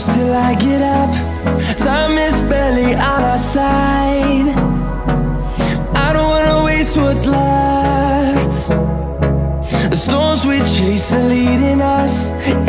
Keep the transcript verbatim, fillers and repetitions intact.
close till I get up. Time is barely on our side. I don't wanna waste what's left. The storms we chase are leading us